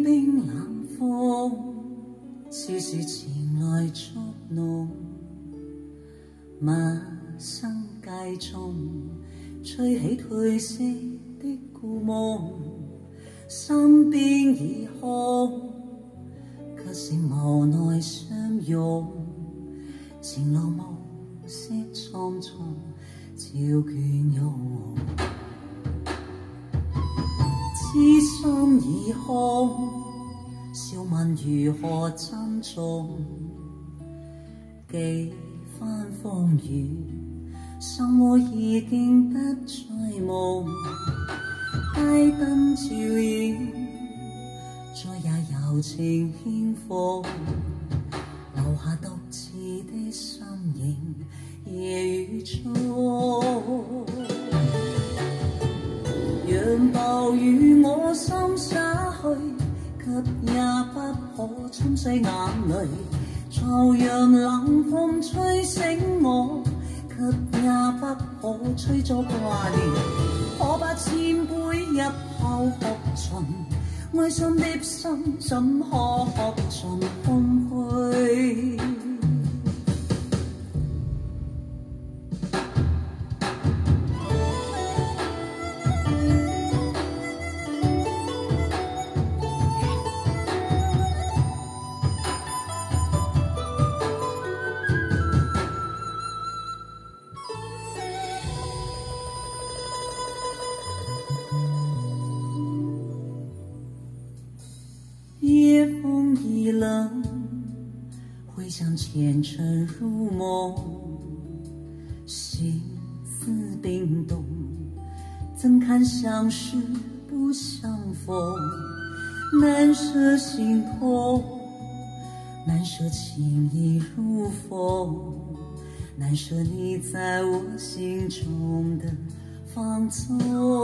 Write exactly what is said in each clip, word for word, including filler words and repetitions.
冰冰冷风，似是前来捉弄。陌生街中，吹起褪色的故梦，身边已空，却剩无奈相拥。前路暮色苍苍，照倦容。痴心已空，笑问如何珍重？几番风雨，生活已经不再梦。街灯照耀，再也柔情輕放，留下獨自的身影，夜雨中。讓暴雨我心灑去，卻也不可沖洗眼淚。就讓冷風吹醒我，卻也不可吹咗掛念。可把千杯一口喝盡，愛上的心怎可喝盡空虛？夜风已冷，回想前尘如梦，心思冰冻，怎堪相识不相逢？难舍心痛，难舍情意如风，难舍你在我心中的放纵。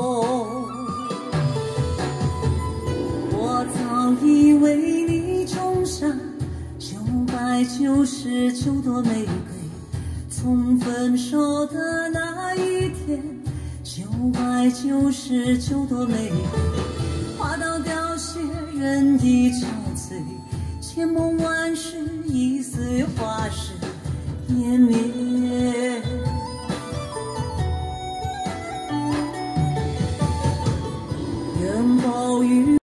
我早以为你种下九百九十九朵玫瑰，从分手的那一天，九百九十九朵玫瑰，花到凋谢，人已憔悴，千梦万世，一丝又化逝，湮灭。